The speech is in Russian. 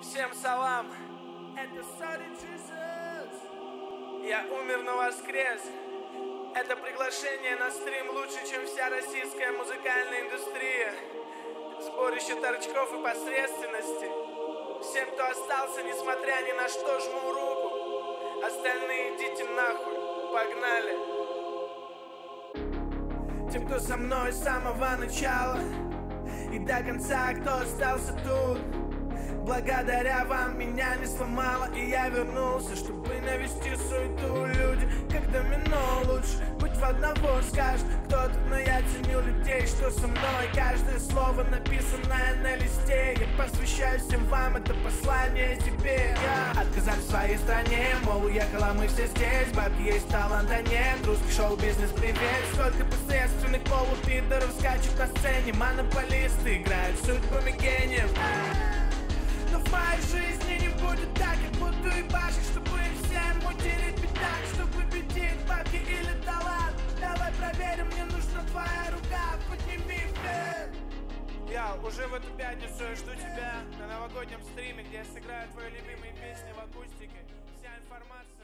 Всем салам, это Sorry Jesus. Я умер, но воскрес. Это приглашение на стрим лучше, чем вся российская музыкальная индустрия. Сборище торчков и посредственности. Всем, кто остался, несмотря ни на что, жму руку. Остальные идите нахуй, погнали. Тем, кто со мной с самого начала и до конца, кто остался тут, благодаря вам меня не сломало, и я вернулся, чтобы навести суету. Люди, как домино, лучше быть в одного скажет кто-то, но я ценю людей, что со мной. Каждое слово, написанное на листе, я посвящаю всем вам это послание тебе. Я отказали в своей стране, мол, уехала, мы все здесь. Бабки есть, таланта нет, русский шоу-бизнес, привет. Сколько посредственных полупидоров скачут на сцене, монополисты играют судьбами гениев. Но в моей жизни не будет так, я буду ебашить, чтобы всем утереть пятак, чтобы победить бабки или талант. Давай проверим, мне нужна твоя рука, подними вверх. Я уже в эту пятницу я жду тебя на новогоднем стриме, где я сыграю твои любимые песни в акустике. Вся информация